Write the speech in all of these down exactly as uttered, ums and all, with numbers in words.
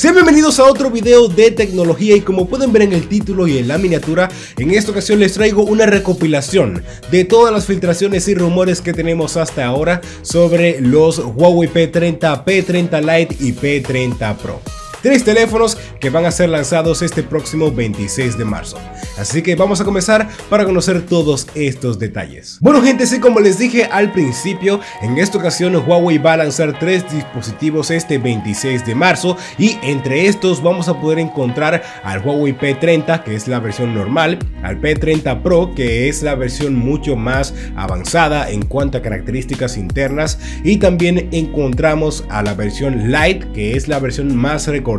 Sean bienvenidos a otro video de tecnología y como pueden ver en el título y en la miniatura, en esta ocasión les traigo una recopilación de todas las filtraciones y rumores que tenemos hasta ahora sobre los Huawei P treinta, P treinta Lite y P treinta Pro. Tres teléfonos que van a ser lanzados este próximo veintiséis de marzo. Así que vamos a comenzar para conocer todos estos detalles. Bueno gente, así como les dije al principio, en esta ocasión Huawei va a lanzar tres dispositivos este veintiséis de marzo y entre estos vamos a poder encontrar al Huawei P treinta, que es la versión normal, al P treinta Pro, que es la versión mucho más avanzada en cuanto a características internas, y también encontramos a la versión Lite, que es la versión más recortada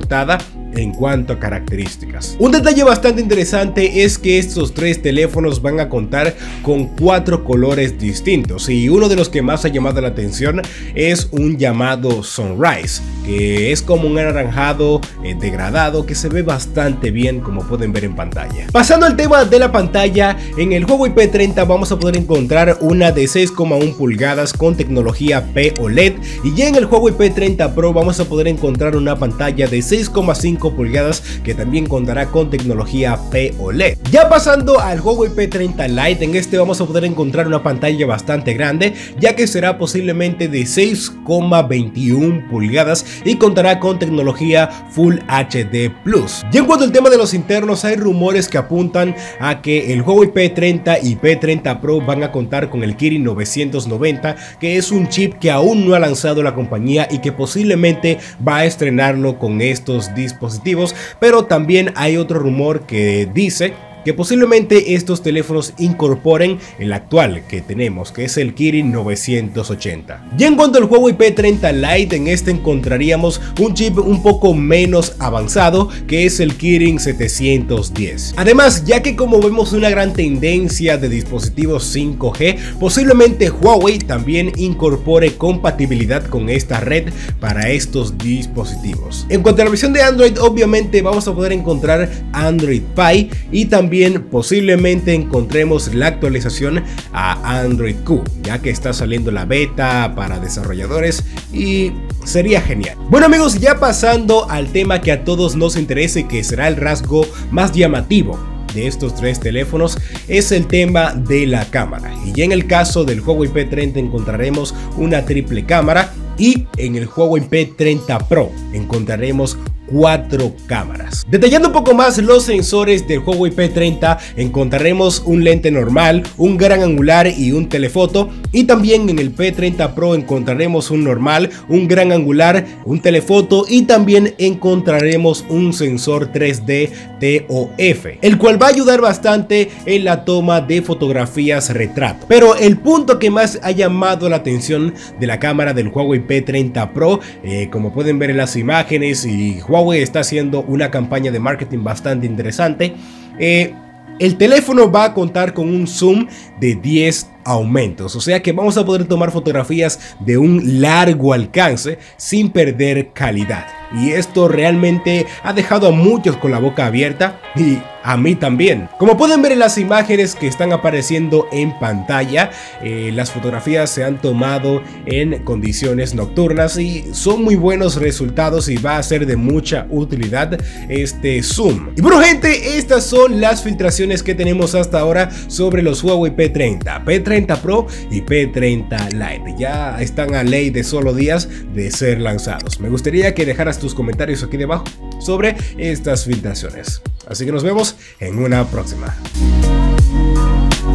en cuanto a características. Un detalle bastante interesante es que estos tres teléfonos van a contar con cuatro colores distintos y uno de los que más ha llamado la atención es un llamado Sunrise, que es como un anaranjado eh, degradado que se ve bastante bien, como pueden ver en pantalla. Pasando al tema de la pantalla, en el Huawei P treinta vamos a poder encontrar una de seis coma uno pulgadas con tecnología P O L E D y ya en el Huawei P treinta Pro vamos a poder encontrar una pantalla de seis coma cinco pulgadas que también contará con tecnología P O L E D. Ya pasando al Huawei P treinta Lite, en este vamos a poder encontrar una pantalla bastante grande, ya que será posiblemente de seis coma veintiuno pulgadas y contará con tecnología Full H D Plus. Y en cuanto al tema de los internos, hay rumores que apuntan a que el Huawei P treinta y P treinta Pro van a contar con el Kirin novecientos noventa, que es un chip que aún no ha lanzado la compañía y que posiblemente va a estrenarlo con estos dispositivos, pero también hay otro rumor que dice que posiblemente estos teléfonos incorporen el actual que tenemos, que es el Kirin novecientos ochenta. Y en cuanto al Huawei P treinta Lite, en este encontraríamos un chip un poco menos avanzado, que es el Kirin setecientos diez. Además, ya que como vemos una gran tendencia de dispositivos cinco G, posiblemente Huawei también incorpore compatibilidad con esta red para estos dispositivos. En cuanto a la versión de Android, obviamente vamos a poder encontrar Android Pie y también También posiblemente encontremos la actualización a Android Q, ya que está saliendo la beta para desarrolladores y sería genial. Bueno amigos, ya pasando al tema que a todos nos interesa y que será el rasgo más llamativo de estos tres teléfonos, es el tema de la cámara. Y ya en el caso del Huawei P treinta encontraremos una triple cámara y en el Huawei P treinta Pro encontraremos cuatro cámaras. Detallando un poco más los sensores del Huawei P treinta, encontraremos un lente normal, un gran angular y un telefoto, y también en el P treinta Pro encontraremos un normal, un gran angular, un telefoto y también encontraremos un sensor tres D T O F, el cual va a ayudar bastante en la toma de fotografías retrato. Pero el punto que más ha llamado la atención de la cámara del Huawei P treinta Pro, eh, como pueden ver en las imágenes, y Huawei está haciendo una campaña de marketing bastante interesante, eh, el teléfono va a contar con un zoom de diez aumentos, o sea que vamos a poder tomar fotografías de un largo alcance sin perder calidad, y esto realmente ha dejado a muchos con la boca abierta y a mí también. Como pueden ver en las imágenes que están apareciendo en pantalla, eh, las fotografías se han tomado en condiciones nocturnas y son muy buenos resultados y va a ser de mucha utilidad este zoom. Y bueno gente, estas son las filtraciones que tenemos hasta ahora sobre los Huawei P treinta, P treinta Pro y P treinta Lite. Ya están a ley de solo días de ser lanzados. Me gustaría que dejaras tus comentarios aquí debajo sobre estas filtraciones. Así que nos vemos en una próxima.